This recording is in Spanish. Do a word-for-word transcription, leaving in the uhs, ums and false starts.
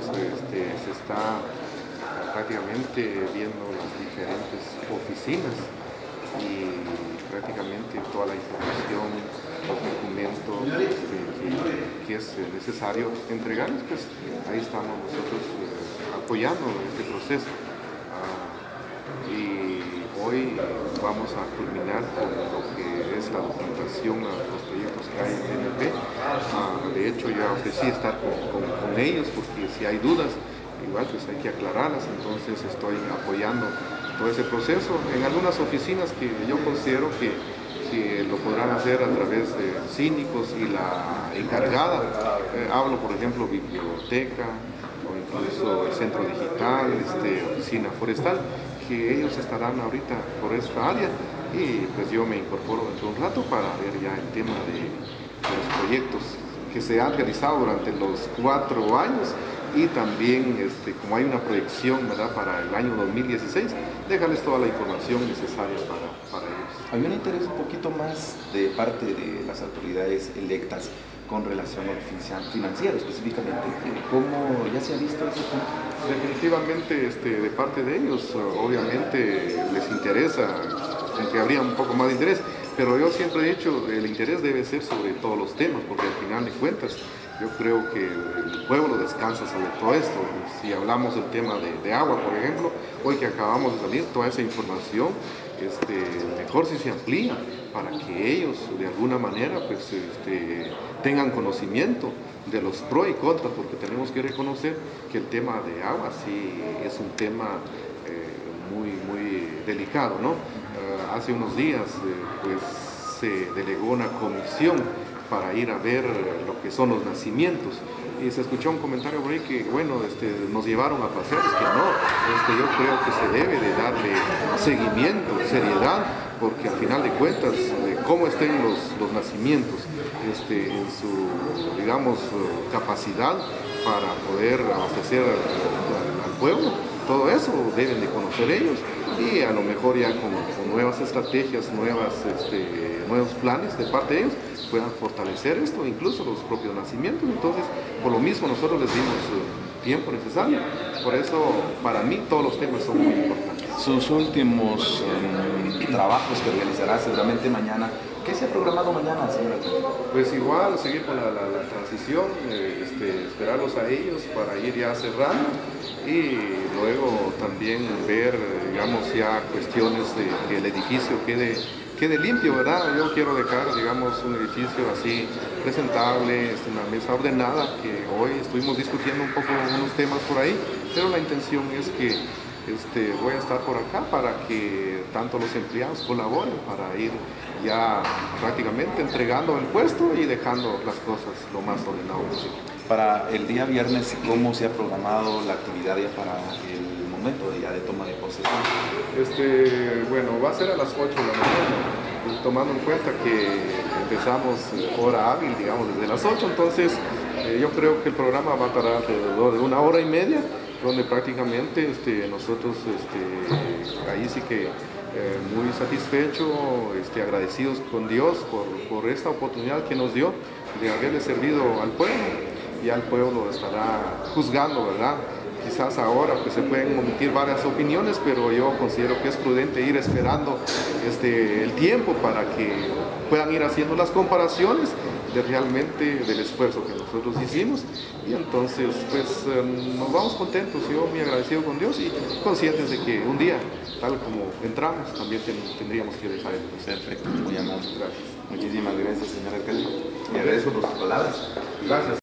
este, se está prácticamente viendo las diferentes oficinas y prácticamente toda la información, los documentos este, que, que es necesario entregarles, pues ahí estamos nosotros eh, apoyando este proceso. Uh, y hoy vamos a culminar con lo que es la documentación a los proyectos que hay en T N P. Uh, de hecho, ya ofrecí estar con, con, con ellos porque si hay dudas, igual pues hay que aclararlas, entonces estoy apoyando todo ese proceso en algunas oficinas que yo considero que, que lo podrán hacer a través de síndicos y la encargada. Eh, hablo por ejemplo biblioteca o incluso el centro digital, este, oficina forestal, que ellos estarán ahorita por esta área y pues yo me incorporo dentro de un rato para ver ya el tema de, de los proyectos que se han realizado durante los cuatro años. Y también, este, como hay una proyección, ¿verdad?, para el año dos mil dieciséis, déjales toda la información necesaria para, para ellos. Hay un interés un poquito más de parte de las autoridades electas con relación al financiero específicamente. ¿Cómo ya se ha visto ese punto? Definitivamente este, de parte de ellos, obviamente les interesa, aunque habría un poco más de interés, pero yo siempre he dicho, el interés debe ser sobre todos los temas, porque al final de cuentas, yo creo que el pueblo descansa sobre todo esto. Si hablamos del tema de, de agua, por ejemplo, hoy que acabamos de salir, toda esa información, este, mejor si se amplía para que ellos de alguna manera pues, este, tengan conocimiento de los pros y contras, porque tenemos que reconocer que el tema de agua sí es un tema eh, muy, muy delicado, ¿no? Uh, hace unos días eh, pues, se delegó una comisión para ir a ver lo que son los nacimientos. Y se escuchó un comentario por ahí que, bueno, este, nos llevaron a pasear, es que no, este, yo creo que se debe de darle seguimiento, seriedad, porque al final de cuentas, de cómo estén los, los nacimientos, este, en su, digamos, capacidad para poder abastecer al, al, al pueblo, todo eso deben de conocer ellos y a lo mejor ya con, con nuevas estrategias, nuevas, este, nuevos planes de parte de ellos puedan fortalecer esto, incluso los propios nacimientos. Entonces, por lo mismo nosotros les dimos uh, tiempo necesario, por eso para mí todos los temas son muy importantes. Sus últimos eh, trabajos que realizará seguramente mañana, ¿qué se ha programado mañana, señora? Pues igual, seguir con la, la, la transición, eh, este, esperarlos a ellos para ir ya cerrando y luego también ver, digamos, ya cuestiones de que el edificio quede, quede limpio, ¿verdad? Yo quiero dejar, digamos, un edificio así presentable, este, una mesa ordenada, que hoy estuvimos discutiendo un poco unos temas por ahí, pero la intención es que Este, voy a estar por acá para que tanto los empleados colaboren para ir ya prácticamente entregando el puesto y dejando las cosas lo más ordenado posible. Para el día viernes, ¿cómo se ha programado la actividad ya para el momento de, ya de toma de posesión? Este, bueno, va a ser a las ocho de la mañana, pues, tomando en cuenta que empezamos hora hábil, digamos, desde las ocho, entonces eh, yo creo que el programa va a tardar alrededor de una hora y media, donde prácticamente este, nosotros este, ahí sí que eh, muy satisfechos, este, agradecidos con Dios por, por esta oportunidad que nos dio de haberle servido al pueblo. Ya el pueblo estará juzgando, ¿verdad? Quizás ahora pues, se pueden omitir varias opiniones, pero yo considero que es prudente ir esperando este, el tiempo para que puedan ir haciendo las comparaciones de realmente del esfuerzo que nosotros hicimos y entonces pues eh, nos vamos contentos, yo muy agradecido con Dios y conscientes de que un día, tal como entramos, también ten, tendríamos que dejar el proceso. Perfecto, muy amable. Gracias. Muchísimas gracias, señor alcalde. Le agradezco por sus palabras. Gracias.